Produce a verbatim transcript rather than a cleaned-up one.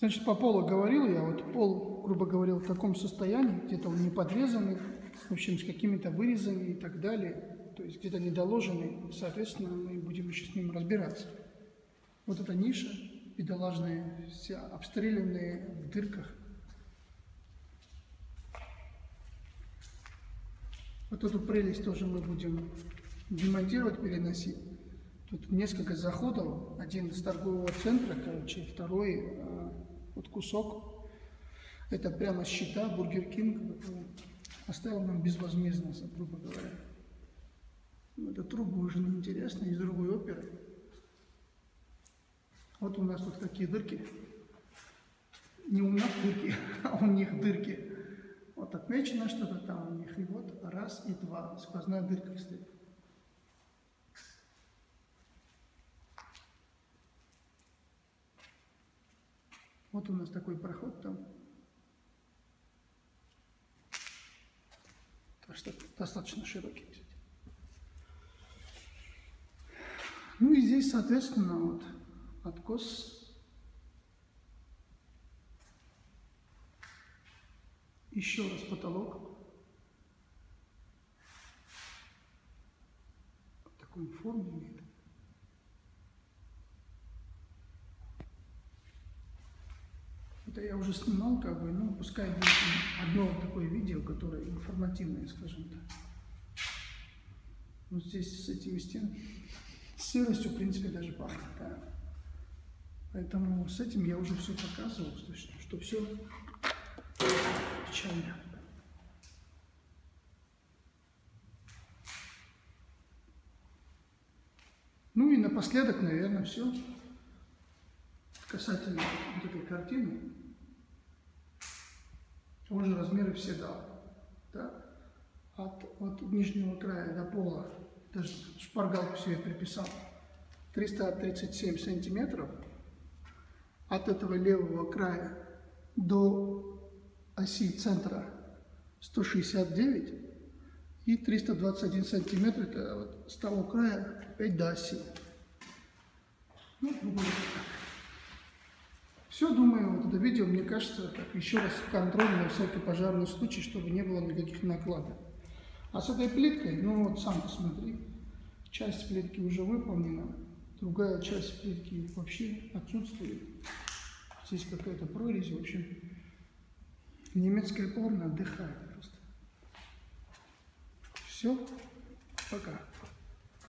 Значит, по полу говорил я, вот пол, грубо говоря, в таком состоянии, где-то он не подрезанный, в общем, с какими-то вырезами и так далее, то есть где-то недоложенный, соответственно, мы будем еще с ним разбираться. Вот эта ниша, бедолажная, вся обстрелянная в дырках. Вот эту прелесть тоже мы будем демонтировать, переносить. Тут несколько заходов, один из торгового центра, короче, второй вот кусок. Это прямо счета Бургер Кинг оставил нам безвозмездно, грубо говоря. Это трубы уже неинтересны, из другой оперы. Вот у нас тут какие дырки. Не у нас дырки, а у них дырки. Вот отмечено что-то там у них. И вот раз и два. Сквозная дырка стоит. Вот у нас такой проход там. Так что достаточно широкий, кстати. Ну и здесь, соответственно, вот откос. Еще раз потолок. Вот такую форму имеет. Это я уже снимал, как бы, ну, пускай будет одно такое видео, которое информативное, скажем так. Вот здесь с этими стенами, с сыростью, в принципе, даже пахнет, да. Поэтому с этим я уже все показывал, что, что все печально. Ну и напоследок, наверное, все. Касательно вот этой картины, он же размеры все дал, да? от, от нижнего края до пола, даже шпаргалку себе приписал, триста тридцать семь сантиметров, от этого левого края до оси центра сто шестьдесят девять и триста двадцать один сантиметр, это вот с того края опять до оси. Ну, грубо говоря, так. Все, думаю, вот это видео, мне кажется, как еще раз контроль на всякий пожарный случай, чтобы не было никаких накладок. А с этой плиткой, ну вот сам посмотри, часть плитки уже выполнена, другая часть плитки вообще отсутствует. Здесь какая-то прорезь, в общем, немецкая порно отдыхает просто. Все, пока.